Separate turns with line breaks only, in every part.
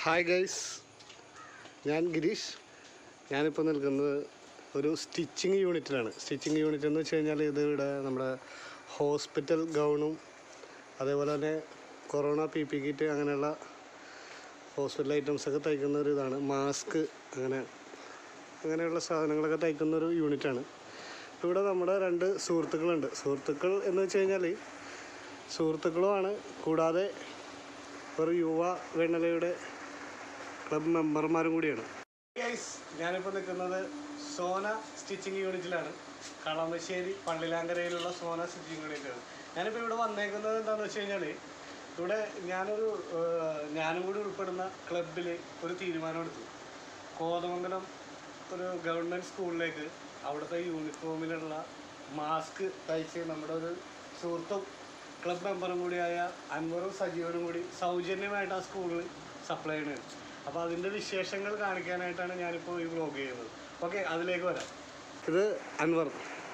Hi guys, ഞാൻ ഗിരീഷ്. ഞാനിപ്പോൾ നിൽക്കുന്നത് ഒരു സ്റ്റിച്ചിങ് യൂണിറ്റിലാണ്. സ്റ്റിച്ചിങ് യൂണിറ്റ് എന്ന് വെച്ച് കഴിഞ്ഞാൽ ഇത് ഇവിടെ നമ്മുടെ ഹോസ്പിറ്റൽ ഗൗണും അതേപോലെ തന്നെ കൊറോണ PPE കിറ്റ് അങ്ങനെയുള്ള ഹോസ്പിറ്റൽ ഐറ്റംസൊക്കെ തയ്ക്കുന്ന ഒരു ഇതാണ്. മാസ്ക് അങ്ങനെയുള്ള സാധനങ്ങളൊക്കെ തയ്ക്കുന്ന ഒരു യൂണിറ്റാണ്. ഇവിടെ നമ്മുടെ 2 സുഹൃത്തുക്കളുണ്ട്. സുഹൃത്തുക്കൾ എന്ന് വെച്ച് കഴിഞ്ഞാൽ സുഹൃത്തുക്കളുമാണ്, കൂടാതെ ഒരു യുവ വെണ്ണലയുടെ ക്ലബ് മെമ്പർമാരും കൂടിയാണ്. ഗൈസ്, ഞാനിപ്പോൾ നിൽക്കുന്നത് സോന സ്റ്റിച്ചിങ് യൂണിറ്റിലാണ്. കളമശ്ശേരി പള്ളിലാങ്കരയിലുള്ള സോന സ്റ്റിച്ചിങ് യൂണിറ്റാണ്. ഞാനിപ്പോൾ ഇവിടെ വന്നേക്കുന്നത് എന്താണെന്ന് വെച്ച് കഴിഞ്ഞാൽ ഇവിടെ ഞാനും കൂടി ഉൾപ്പെടുന്ന ക്ലബിൽ ഒരു തീരുമാനമെടുത്തു. കോതമംഗലം ഒരു ഗവൺമെൻറ് സ്കൂളിലേക്ക് അവിടുത്തെ യൂണിഫോമിലുള്ള മാസ്ക് തയ്ച്ച് നമ്മുടെ ഒരു സുഹൃത്തും ക്ലബ് മെമ്പറും കൂടിയായ അൻവറും സജീവനും കൂടി സൗജന്യമായിട്ട് ആ സ്കൂളിൽ സപ്ലൈ ചെയ്യുന്നത്. അപ്പോൾ അതിൻ്റെ വിശേഷങ്ങൾ കാണിക്കാനായിട്ടാണ് ഞാനിപ്പോൾ ഈ വ്ലോഗ് ചെയ്യുന്നത്. ഓക്കെ, അതിലേക്ക് വരാം. ഇത് അൻവർ,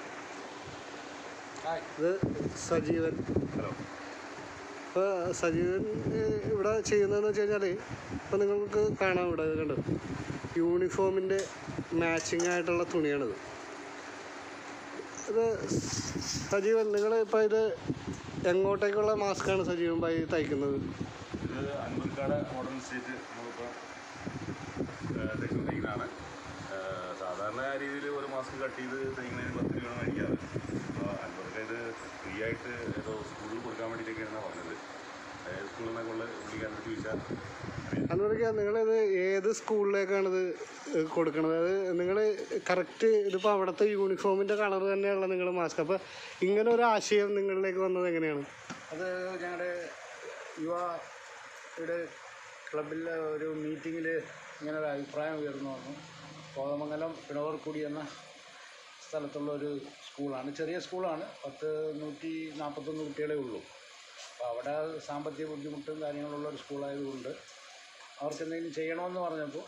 ഇത് സജീവൻ. ഹലോ. ഇപ്പോൾ സജീവൻ ഇവിടെ ചെയ്യുന്നതെന്ന് വെച്ച് കഴിഞ്ഞാൽ ഇപ്പോൾ നിങ്ങൾക്ക് കാണാം, ഇവിടെ കണ്ടു യൂണിഫോമിൻ്റെ മാച്ചിങ് ആയിട്ടുള്ള തുണിയാണിത്. ഇത് സജീവൻ, നിങ്ങൾ ഇപ്പോൾ ഇത് എങ്ങോട്ടേക്കുള്ള മാസ്കാണ് സജീവൻ ഭായി തയ്ക്കുന്നത്?
ഇത് അൻവർക്കാട് മോഡേൺ സ്റ്റേറ്റ് നമ്മളിപ്പോൾ തയ്ച്ചുകൊണ്ടിരിക്കുന്നതാണ്. സാധാരണ രീതിയിൽ ഒരു മാസ്ക് കട്ട് ചെയ്ത് തയ്ക്കുന്നതിന് 10 രൂപയാണ് മേടിക്കാറ്. അപ്പോൾ അൻവർക്ക് ഇത് ഫ്രീ ആയിട്ട് ഏതോ സ്കൂളിൽ കൊടുക്കാൻ വേണ്ടിയിട്ടൊക്കെയാണ് പറഞ്ഞത്. സ്കൂളിൽ നിന്നൊക്കെ വിളിക്കാനായിട്ട് ചോദിച്ചാൽ
അൻവർക്ക്, നിങ്ങളിത് ഏത് സ്കൂളിലേക്കാണിത് കൊടുക്കണത്? അത് നിങ്ങൾ കറക്റ്റ് ഇതിപ്പോൾ അവിടുത്തെ യൂണിഫോമിൻ്റെ കളർ തന്നെയുള്ള നിങ്ങൾ മാസ്ക്. അപ്പോൾ ഇങ്ങനെ ഒരു ആശയം നിങ്ങളിലേക്ക് വന്നത് എങ്ങനെയാണ്?
അത് ഞങ്ങളുടെ യുവയുടെ ക്ലബിലെ ഒരു മീറ്റിങ്ങിൽ ഇങ്ങനെ ഒരു അഭിപ്രായം ഉയർന്നു വന്നു. കോതമംഗലം പിണവർക്കുടി എന്ന സ്ഥലത്തുള്ള ഒരു സ്കൂളാണ്, ചെറിയ സ്കൂളാണ്, 141 കുട്ടികളേ ഉള്ളൂ. അപ്പോൾ അവിടെ സാമ്പത്തിക ബുദ്ധിമുട്ടും കാര്യങ്ങളുള്ള ഒരു സ്കൂളായതുകൊണ്ട് അവർക്ക് എന്തെങ്കിലും ചെയ്യണമെന്ന് പറഞ്ഞപ്പോൾ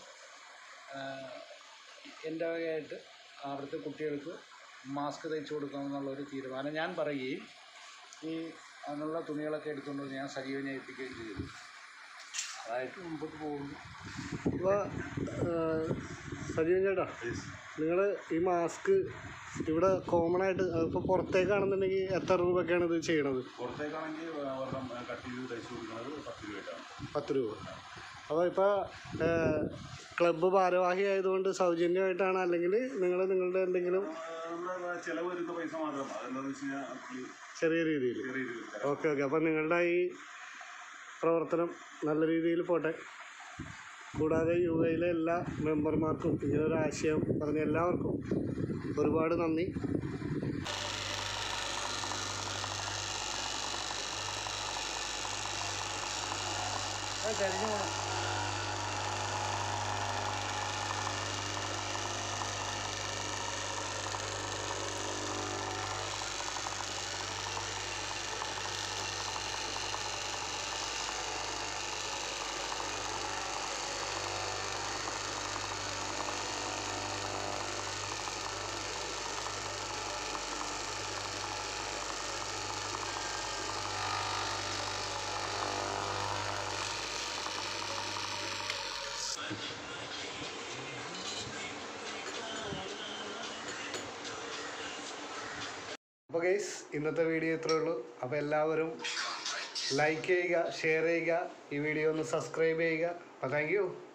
എൻ്റെ വകയായിട്ട് അവിടുത്തെ കുട്ടികൾക്ക് മാസ്ക് തയ്ച്ചു കൊടുക്കാമെന്നുള്ളൊരു തീരുമാനം ഞാൻ പറയുകയും അതിനുള്ള തുണികളൊക്കെ എടുത്തുകൊണ്ട് ഞാൻ സജീവനെ ഏൽപ്പിക്കുകയും ചെയ്തു. അതായിട്ട് മുമ്പോട്ട് പോകുന്നു.
അപ്പോൾ സജീവൻ ചേട്ടാ, നിങ്ങൾ ഈ മാസ്ക് ഇവിടെ കോമൺ ആയിട്ട് ഇപ്പോൾ പുറത്തേക്കാണെന്നുണ്ടെങ്കിൽ എത്ര രൂപയ്ക്കാണ് ഇത് ചെയ്യണത്?
പുറത്തേക്കാണെങ്കിൽ കട്ട് ചെയ്ത് തയ്ച്ചു കൊടുക്കുന്നത് 10 രൂപയായിട്ടാണ്. 10 രൂപ.
അപ്പോൾ ഇപ്പോൾ ക്ലബ്ബ് ഭാരവാഹി ആയതുകൊണ്ട് സൗജന്യമായിട്ടാണ്, അല്ലെങ്കിൽ നിങ്ങളുടെ എന്തെങ്കിലും
ചിലവ് വരുന്ന പൈസ മാത്രം? അതെന്താണെന്ന് വെച്ച് കഴിഞ്ഞാൽ
ചെറിയ രീതിയിൽ. ഓക്കെ. അപ്പോൾ നിങ്ങളുടെ ഈ പ്രവർത്തനം നല്ല രീതിയിൽ പോട്ടെ. കൂടാതെ യുവയിലെ എല്ലാ മെമ്പർമാർക്കും ഇങ്ങനൊരു ആശയം പറഞ്ഞ എല്ലാവർക്കും ഒരുപാട് നന്ദി. അപ്പോൾ ഗൈസ്, ഇന്നത്തെ വീഡിയോ ഇത്രയേ ഉള്ളൂ. അപ്പോൾ എല്ലാവരും ലൈക്ക് ചെയ്യുക, ഷെയർ ചെയ്യുക, ഈ വീഡിയോ ഒന്ന് സബ്സ്ക്രൈബ് ചെയ്യുക. അപ്പോൾ താങ്ക് യു.